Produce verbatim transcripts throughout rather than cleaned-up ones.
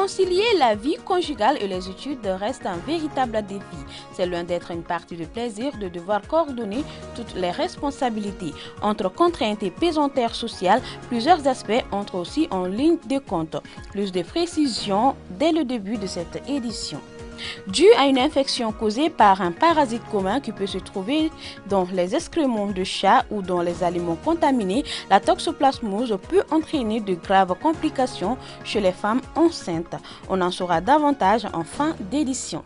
Concilier la vie conjugale et les études reste un véritable défi. C'est loin d'être une partie de plaisir de devoir coordonner toutes les responsabilités. Entre contraintes et pesanteurs sociales, plusieurs aspects entrent aussi en ligne de compte. Plus de précisions dès le début de cette édition. Dû à une infection causée par un parasite commun qui peut se trouver dans les excréments de chats ou dans les aliments contaminés, la toxoplasmose peut entraîner de graves complications chez les femmes enceintes. On en saura davantage en fin d'édition.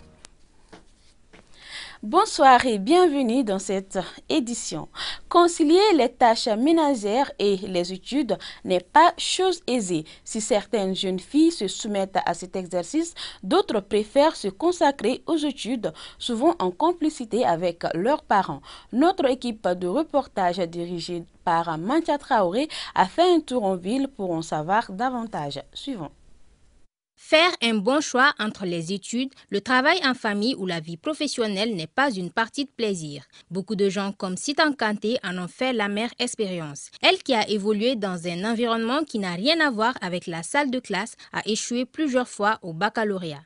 Bonsoir et bienvenue dans cette édition. Concilier les tâches ménagères et les études n'est pas chose aisée. Si certaines jeunes filles se soumettent à cet exercice, d'autres préfèrent se consacrer aux études, souvent en complicité avec leurs parents. Notre équipe de reportage dirigée par Mantia Traoré a fait un tour en ville pour en savoir davantage. Suivant. Faire un bon choix entre les études, le travail en famille ou la vie professionnelle n'est pas une partie de plaisir. Beaucoup de gens comme Sitan Kanté en ont fait l'amère expérience. Elle qui a évolué dans un environnement qui n'a rien à voir avec la salle de classe a échoué plusieurs fois au baccalauréat.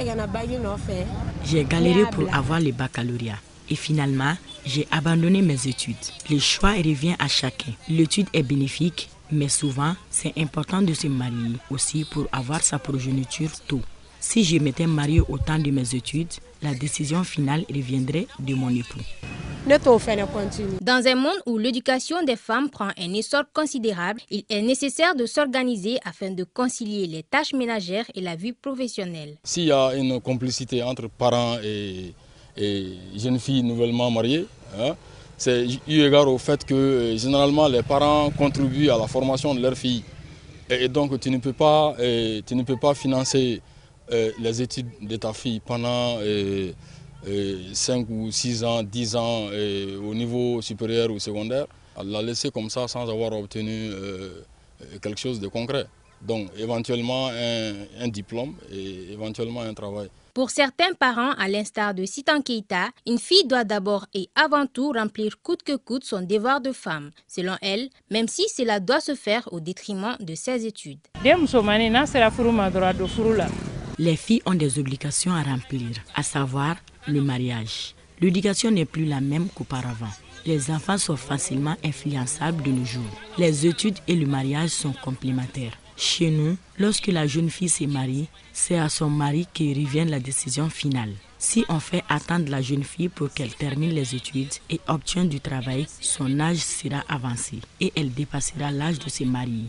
J'ai galéré pour avoir le baccalauréat. Et finalement, j'ai abandonné mes études. Le choix revient à chacun. L'étude est bénéfique, mais souvent, c'est important de se marier aussi pour avoir sa progéniture tôt. Si je m'étais mariée au temps de mes études, la décision finale reviendrait de mon époux. Dans un monde où l'éducation des femmes prend un essor considérable, il est nécessaire de s'organiser afin de concilier les tâches ménagères et la vie professionnelle. S'il y a une complicité entre parents et, et jeunes filles nouvellement mariées, hein, c'est eu égard au fait que euh, généralement les parents contribuent à la formation de leurs filles. Et, et donc tu ne peux pas, euh, tu ne peux pas financer euh, les études de ta fille pendant euh, euh, cinq ou six ans, dix ans euh, au niveau supérieur ou secondaire. La laisser comme ça sans avoir obtenu euh, quelque chose de concret. Donc éventuellement un, un diplôme et éventuellement un travail. Pour certains parents, à l'instar de Sitan Keita, une fille doit d'abord et avant tout remplir coûte que coûte son devoir de femme. Selon elle, même si cela doit se faire au détriment de ses études. Les filles ont des obligations à remplir, à savoir le mariage. L'éducation n'est plus la même qu'auparavant. Les enfants sont facilement influençables de nos jours. Les études et le mariage sont complémentaires. Chez nous, lorsque la jeune fille se marie, c'est à son mari que revient la décision finale. Si on fait attendre la jeune fille pour qu'elle termine les études et obtienne du travail, son âge sera avancé et elle dépassera l'âge de se marier.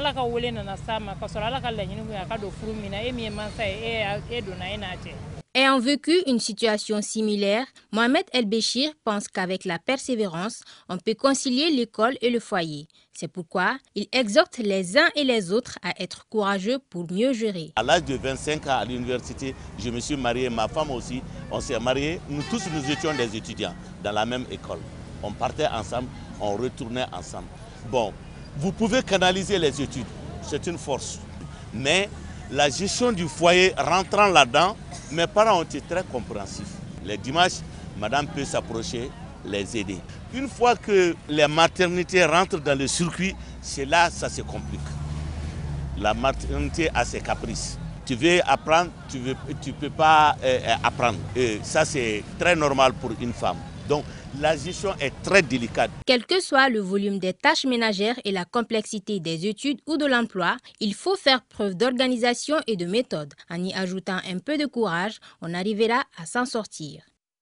Ayant vécu une situation similaire, Mohamed El-Béchir pense qu'avec la persévérance, on peut concilier l'école et le foyer. C'est pourquoi il exhorte les uns et les autres à être courageux pour mieux gérer. À l'âge de vingt-cinq ans à l'université, je me suis marié, ma femme aussi, on s'est mariés. Nous tous, nous étions des étudiants dans la même école. On partait ensemble, on retournait ensemble. Bon, vous pouvez canaliser les études, c'est une force. Mais la gestion du foyer rentrant là-dedans, mes parents ont été très compréhensifs. Les dimanches, madame peut s'approcher, les aider. Une fois que les maternités rentrent dans le circuit, c'est là que ça se complique. La maternité a ses caprices. Tu veux apprendre, tu ne tu peux pas euh, apprendre. Et ça, c'est très normal pour une femme. Donc, la gestion est très délicate. Quel que soit le volume des tâches ménagères et la complexité des études ou de l'emploi, il faut faire preuve d'organisation et de méthode. En y ajoutant un peu de courage, on arrivera à s'en sortir.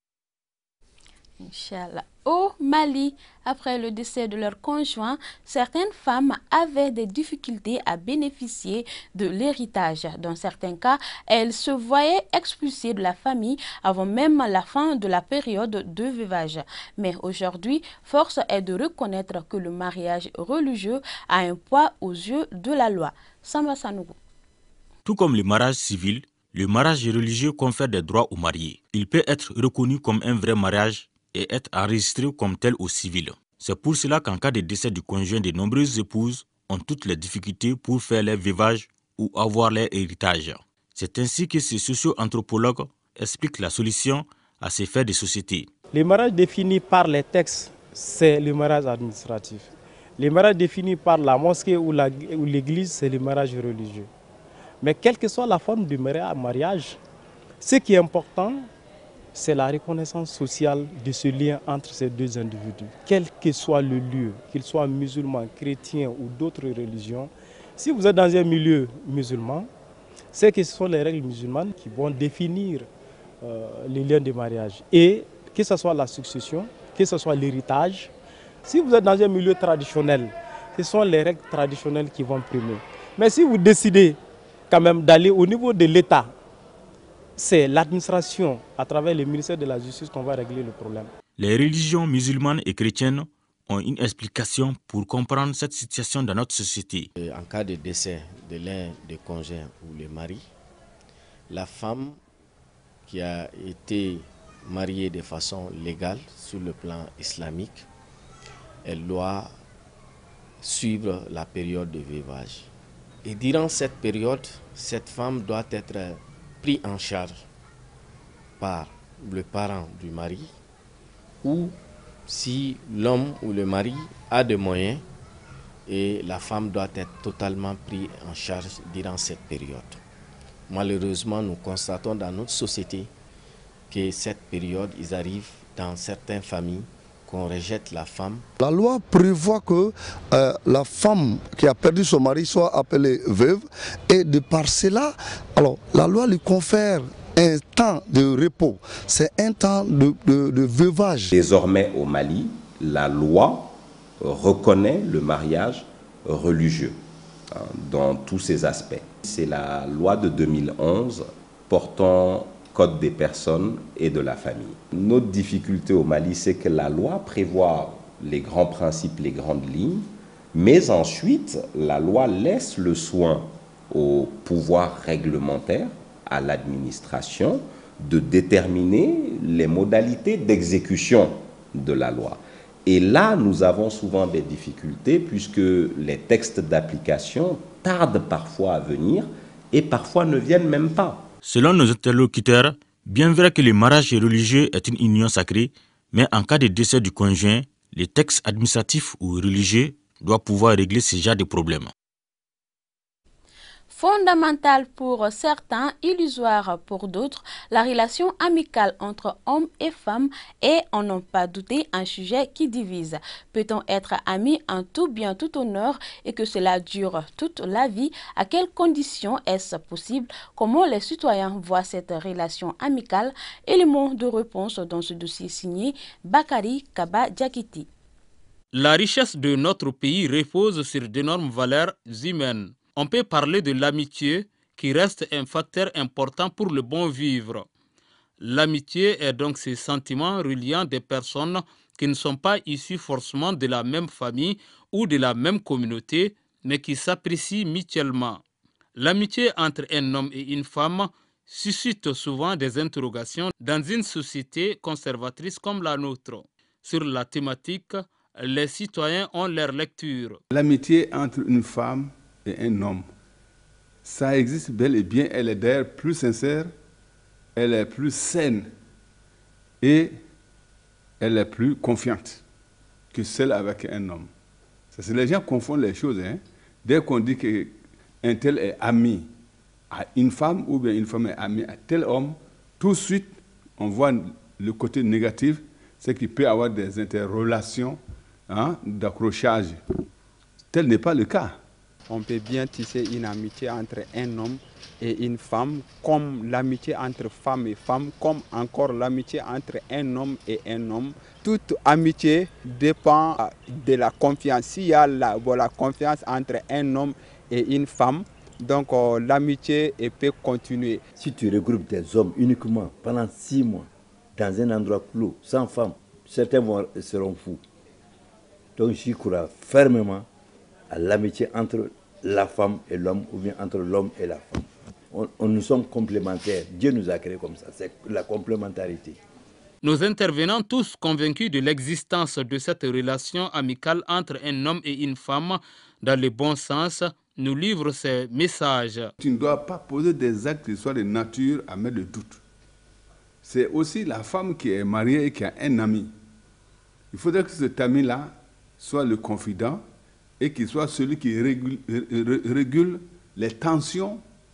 Inch'Allah. Au Mali, après le décès de leur conjoint, certaines femmes avaient des difficultés à bénéficier de l'héritage. Dans certains cas, elles se voyaient expulsées de la famille avant même la fin de la période de veuvage. Mais aujourd'hui, force est de reconnaître que le mariage religieux a un poids aux yeux de la loi. Samba Sanougou. Tout comme le mariage civil, le mariage religieux confère des droits aux mariés. Il peut être reconnu comme un vrai mariage et être enregistré comme tel au civil. C'est pour cela qu'en cas de décès du conjoint, de nombreuses épouses ont toutes les difficultés pour faire leur veuvage ou avoir leur héritage. C'est ainsi que ce socio-anthropologue explique la solution à ces faits de société. Le mariage défini par les textes, c'est le mariage administratif. Le mariage défini par la mosquée ou l'église, c'est le mariage religieux. Mais quelle que soit la forme du mariage, ce qui est important, c'est la reconnaissance sociale de ce lien entre ces deux individus. Quel que soit le lieu, qu'ils soient musulmans, chrétiens ou d'autres religions, si vous êtes dans un milieu musulman, c'est que ce sont les règles musulmanes qui vont définir euh, les liens de mariage. Et que ce soit la succession, que ce soit l'héritage, si vous êtes dans un milieu traditionnel, ce sont les règles traditionnelles qui vont primer. Mais si vous décidez quand même d'aller au niveau de l'État, c'est l'administration, à travers le ministère de la Justice, qu'on va régler le problème. Les religions musulmanes et chrétiennes ont une explication pour comprendre cette situation dans notre société. En cas de décès de l'un des conjoints ou le mari, la femme qui a été mariée de façon légale sur le plan islamique, elle doit suivre la période de veuvage. Et durant cette période, cette femme doit être prise en charge par le parent du mari, ou si l'homme ou le mari a des moyens, et la femme doit être totalement prise en charge durant cette période. Malheureusement, nous constatons dans notre société que cette période, ils arrivent dans certaines familles qu'on rejette la femme. La loi prévoit que euh, la femme qui a perdu son mari soit appelée veuve, et de par cela, alors la loi lui confère un temps de repos, c'est un temps de, de, de veuvage. Désormais au Mali, la loi reconnaît le mariage religieux hein, dans tous ses aspects. C'est la loi de deux mille onze portant Code des personnes et de la famille. Notre difficulté au Mali, c'est que la loi prévoit les grands principes, les grandes lignes, mais ensuite, la loi laisse le soin au pouvoir réglementaire, à l'administration, de déterminer les modalités d'exécution de la loi. Et là, nous avons souvent des difficultés puisque les textes d'application tardent parfois à venir et parfois ne viennent même pas. Selon nos interlocuteurs, bien vrai que le mariage religieux est une union sacrée, mais en cas de décès du conjoint, les textes administratifs ou religieux doivent pouvoir régler ce genre de problèmes. Fondamentale pour certains, illusoire pour d'autres, la relation amicale entre hommes et femmes est, en n'en pas douter, un sujet qui divise. Peut-on être amis en tout bien, tout honneur et que cela dure toute la vie? À quelles conditions est-ce possible? Comment les citoyens voient cette relation amicale? Élément de réponse dans ce dossier signé Bakari Kaba Diakiti. La richesse de notre pays repose sur d'énormes valeurs humaines. On peut parler de l'amitié qui reste un facteur important pour le bon vivre. L'amitié est donc ce sentiment reliant des personnes qui ne sont pas issues forcément de la même famille ou de la même communauté, mais qui s'apprécient mutuellement. L'amitié entre un homme et une femme suscite souvent des interrogations dans une société conservatrice comme la nôtre. Sur la thématique, les citoyens ont leur lecture. L'amitié entre une femme et un homme, ça existe bel et bien, elle est d'ailleurs plus sincère, elle est plus saine et elle est plus confiante que celle avec un homme. Ça, les gens confondent les choses. Hein. Dès qu'on dit qu'un tel est ami à une femme ou bien une femme est amie à tel homme, tout de suite on voit le côté négatif, c'est qu'il peut y avoir des interrelations hein, d'accrochage. Tel n'est pas le cas. On peut bien tisser une amitié entre un homme et une femme, comme l'amitié entre femme et femme, comme encore l'amitié entre un homme et un homme. Toute amitié dépend de la confiance. S'il y a la, bon, la confiance entre un homme et une femme, donc euh, l'amitié peut continuer. Si tu regroupes des hommes uniquement pendant six mois dans un endroit clos, sans femme, certains vont, seront fous. Donc j'y crois fermement à l'amitié entre la femme et l'homme, ou bien entre l'homme et la femme. On, on, nous sommes complémentaires. Dieu nous a créés comme ça. C'est la complémentarité. Nos intervenants, tous convaincus de l'existence de cette relation amicale entre un homme et une femme, dans le bon sens, nous livrent ces messages. Tu ne dois pas poser des actes qui soient de nature à mettre le doute. C'est aussi la femme qui est mariée et qui a un ami. Il faudrait que cet ami-là soit le confident et qu'il soit celui qui régule, régule les tensions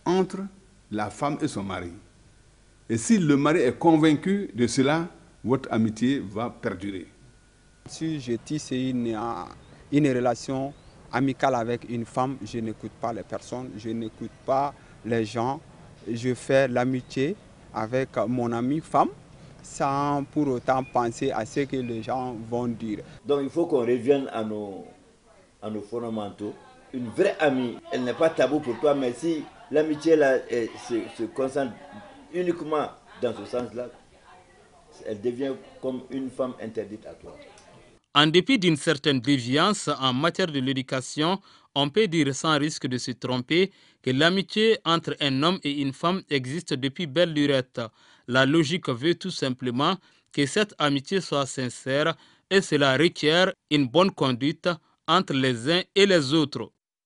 entre la femme et son mari. Et si le mari est convaincu de cela, votre amitié va perdurer. Si je tisse une, une relation amicale avec une femme, je n'écoute pas les personnes, je n'écoute pas les gens. Je fais l'amitié avec mon amie femme sans pour autant penser à ce que les gens vont dire. Donc il faut qu'on revienne à nos, à nos fondamentaux. Une vraie amie, elle n'est pas tabou pour toi, mais si l'amitié là se, se concentre uniquement dans ce sens-là, elle devient comme une femme interdite à toi. En dépit d'une certaine déviance en matière de l'éducation, on peut dire sans risque de se tromper que l'amitié entre un homme et une femme existe depuis belle lurette. La logique veut tout simplement que cette amitié soit sincère et cela requiert une bonne conduite entre les uns et les autres.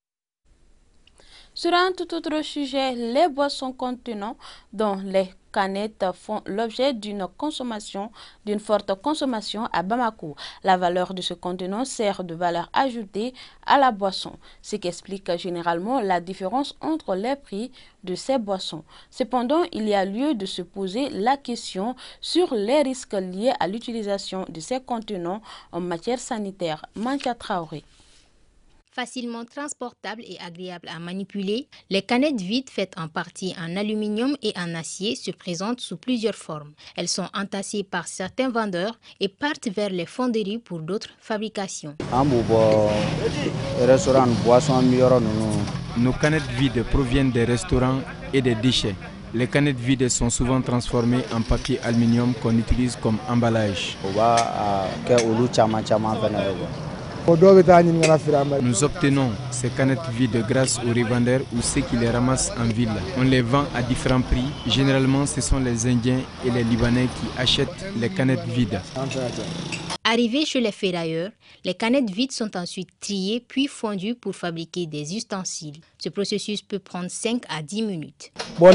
Sur un tout autre sujet, les boissons contenant dans les canettes font l'objet d'une consommation, d'une forte consommation à Bamako. La valeur de ce contenant sert de valeur ajoutée à la boisson, ce qui explique généralement la différence entre les prix de ces boissons. Cependant, il y a lieu de se poser la question sur les risques liés à l'utilisation de ces contenants en matière sanitaire. Manka Traoré. Facilement transportables et agréables à manipuler, les canettes vides faites en partie en aluminium et en acier se présentent sous plusieurs formes. Elles sont entassées par certains vendeurs et partent vers les fonderies pour d'autres fabrications. Nos canettes vides proviennent des restaurants et des déchets. Les canettes vides sont souvent transformées en papier aluminium qu'on utilise comme emballage. Nous obtenons ces canettes vides grâce aux revendeurs ou ceux qui les ramassent en ville. On les vend à différents prix. Généralement, ce sont les Indiens et les Libanais qui achètent les canettes vides. Arrivées chez les ferrailleurs, les canettes vides sont ensuite triées puis fondues pour fabriquer des ustensiles. Ce processus peut prendre cinq à dix minutes. Pour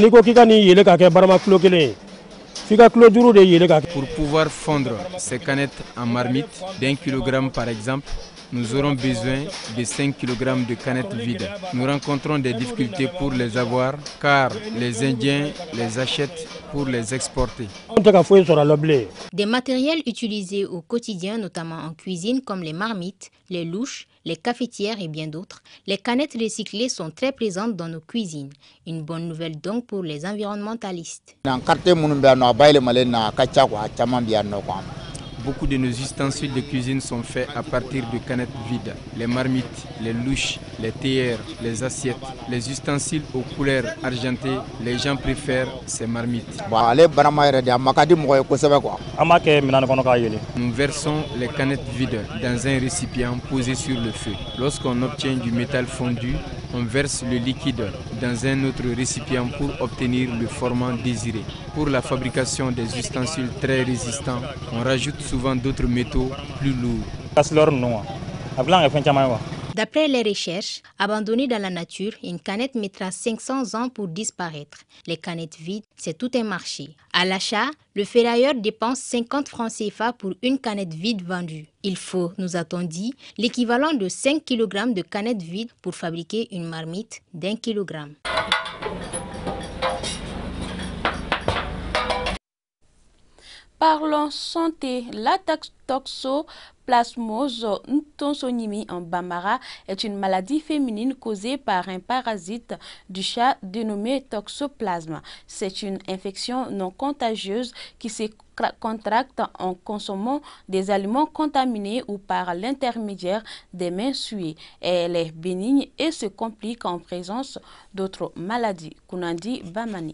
pouvoir fondre ces canettes en marmite d'un kilogramme par exemple, nous aurons besoin de cinq kilogrammes de canettes vides. Nous rencontrons des difficultés pour les avoir car les Indiens les achètent pour les exporter. Des matériels utilisés au quotidien, notamment en cuisine, comme les marmites, les louches, les cafetières et bien d'autres, les canettes recyclées sont très présentes dans nos cuisines. Une bonne nouvelle donc pour les environnementalistes. Beaucoup de nos ustensiles de cuisine sont faits à partir de canettes vides. Les marmites, les louches, les théières, les assiettes, les ustensiles aux couleurs argentées, les gens préfèrent ces marmites. Nous versons les canettes vides dans un récipient posé sur le feu. Lorsqu'on obtient du métal fondu, on verse le liquide dans un autre récipient pour obtenir le format désiré. Pour la fabrication des ustensiles très résistants, on rajoute souvent d'autres métaux plus lourds. D'après les recherches, abandonnées dans la nature, une canette mettra cinq cents ans pour disparaître. Les canettes vides, c'est tout un marché. À l'achat, le ferrailleur dépense cinquante francs C F A pour une canette vide vendue. Il faut, nous a-t-on dit, l'équivalent de cinq kilogrammes de canettes vides pour fabriquer une marmite d'un kilogramme. Parlons santé. La toxoplasmose ntonsonimi en Bambara est une maladie féminine causée par un parasite du chat dénommé toxoplasme. C'est une infection non contagieuse qui se contracte en consommant des aliments contaminés ou par l'intermédiaire des mains souillées. Elle est bénigne et se complique en présence d'autres maladies. Kunandi Bamani.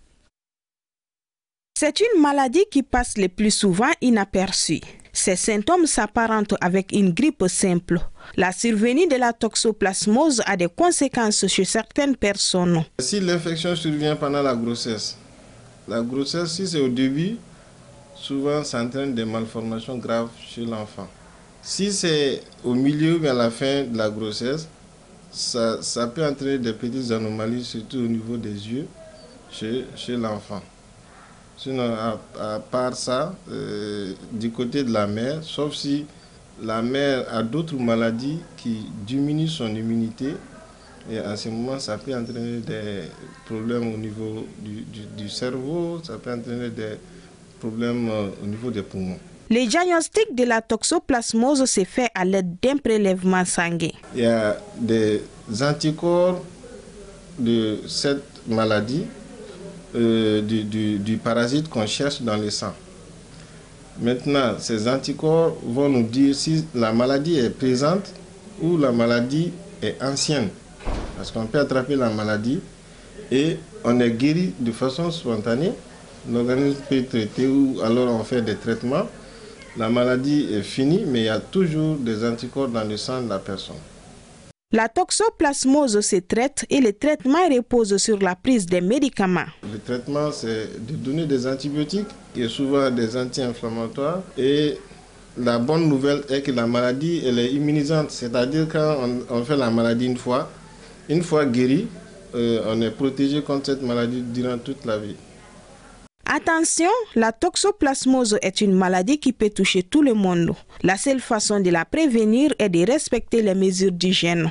C'est une maladie qui passe le plus souvent inaperçue. Ces symptômes s'apparentent avec une grippe simple. La survenue de la toxoplasmose a des conséquences chez certaines personnes. Si l'infection survient pendant la grossesse, la grossesse, si c'est au début, souvent ça entraîne des malformations graves chez l'enfant. Si c'est au milieu ou à la fin de la grossesse, ça, ça peut entraîner des petites anomalies, surtout au niveau des yeux, chez, chez l'enfant. Sinon, à, à part ça, euh, du côté de la mère, sauf si la mère a d'autres maladies qui diminuent son immunité, Et à ce moment, ça peut entraîner des problèmes au niveau du, du, du cerveau, ça peut entraîner des problèmes au niveau des poumons. Le diagnostic de la toxoplasmose se fait à l'aide d'un prélèvement sanguin. Il y a des anticorps de cette maladie, euh, du, du, du parasite qu'on cherche dans le sang. Maintenant, ces anticorps vont nous dire si la maladie est présente ou la maladie est ancienne. Parce qu'on peut attraper la maladie et on est guéri de façon spontanée. L'organisme peut traiter ou alors on fait des traitements. La maladie est finie, mais il y a toujours des anticorps dans le sang de la personne. La toxoplasmose se traite et le traitement repose sur la prise des médicaments. Le traitement, c'est de donner des antibiotiques et souvent des anti-inflammatoires. Et la bonne nouvelle est que la maladie, elle est immunisante. C'est-à-dire quand on, on fait la maladie une fois, une fois guéri, euh, on est protégé contre cette maladie durant toute la vie. Attention, la toxoplasmose est une maladie qui peut toucher tout le monde. La seule façon de la prévenir est de respecter les mesures d'hygiène.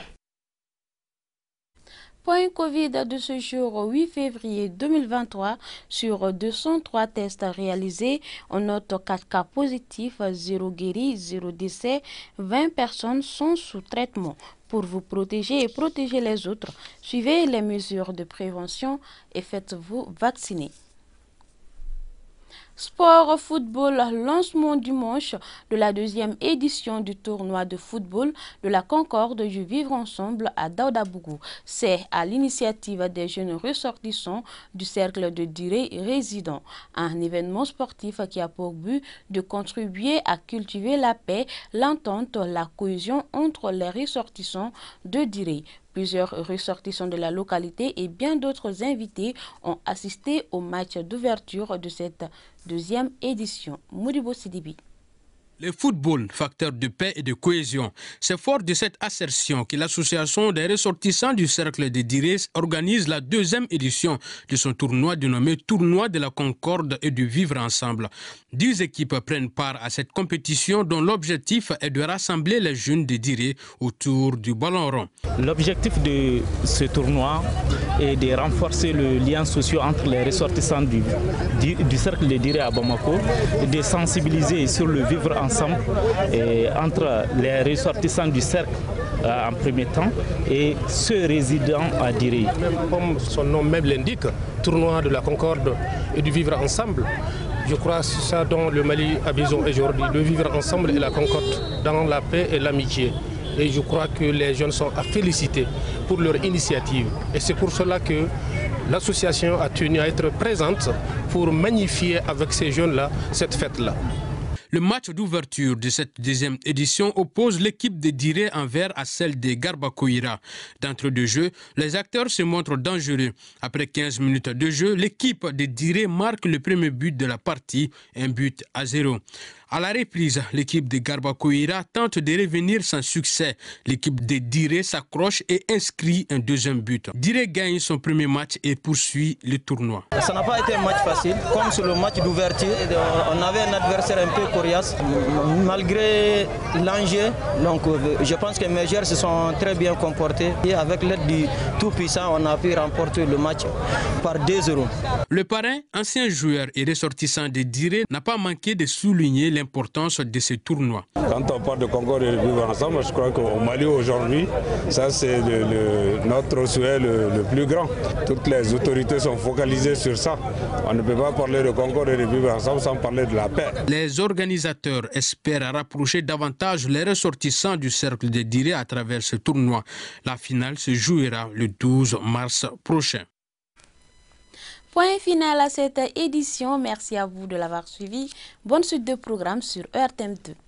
Point Covid de ce jour huit février deux mille vingt-trois, sur deux cent trois tests réalisés, on note quatre cas positifs, zéro guéri, zéro décès, vingt personnes sont sous traitement. Pour vous protéger et protéger les autres, suivez les mesures de prévention et faites-vous vacciner. Sport football, lancement dimanche de la deuxième édition du tournoi de football de la Concorde du Vivre Ensemble à Daoudabougou. C'est à l'initiative des jeunes ressortissants du cercle de Diré résidents. Un événement sportif qui a pour but de contribuer à cultiver la paix, l'entente, la cohésion entre les ressortissants de Diré. Plusieurs ressortissants de la localité et bien d'autres invités ont assisté au match d'ouverture de cette deuxième édition. Modibo Sidibi. Le football, facteur de paix et de cohésion. C'est fort de cette assertion que l'association des ressortissants du cercle de Diré organise la deuxième édition de son tournoi dénommé Tournoi de la Concorde et du Vivre Ensemble. Dix équipes prennent part à cette compétition dont l'objectif est de rassembler les jeunes de Diré autour du ballon rond. L'objectif de ce tournoi est de renforcer le lien social entre les ressortissants du, du, du cercle de Diré à Bamako, et de sensibiliser sur le vivre ensemble ensemble et entre les ressortissants du cercle euh, en premier temps et ceux résidant à Diré. Comme son nom même l'indique, tournoi de la Concorde et du vivre ensemble, je crois que c'est ça dont le Mali a besoin aujourd'hui, de vivre ensemble et la concorde dans la paix et l'amitié. Et je crois que les jeunes sont à féliciter pour leur initiative. Et c'est pour cela que l'association a tenu à être présente pour magnifier avec ces jeunes-là cette fête-là. Le match d'ouverture de cette deuxième édition oppose l'équipe de Diré Envers à celle de Garbacoira. D'entre deux jeux, les acteurs se montrent dangereux. Après quinze minutes de jeu, l'équipe de Diré marque le premier but de la partie, un but à zéro. À la reprise, l'équipe de Garbacoira tente de revenir sans succès. L'équipe de Diré s'accroche et inscrit un deuxième but. Diré gagne son premier match et poursuit le tournoi. Ça n'a pas été un match facile. Comme sur le match d'ouverture, on avait un adversaire un peu coriace. Malgré l'enjeu, donc je pense que mes joueurs se sont très bien comportés. Et avec l'aide du Tout-Puissant, on a pu remporter le match par deux zéro. Le parrain, ancien joueur et ressortissant de Diré, n'a pas manqué de souligner l'importance de ce tournoi. Quand on parle de Concorde et de vivre ensemble, je crois qu'au Mali aujourd'hui, ça c'est le, le, notre souhait le, le plus grand. Toutes les autorités sont focalisées sur ça. On ne peut pas parler de Concorde et de vivre ensemble sans parler de la paix. Les organisateurs espèrent rapprocher davantage les ressortissants du cercle de Diré à travers ce tournoi. La finale se jouera le douze mars prochain. Point final à cette édition. Merci à vous de l'avoir suivi. Bonne suite de programme sur E R T M deux.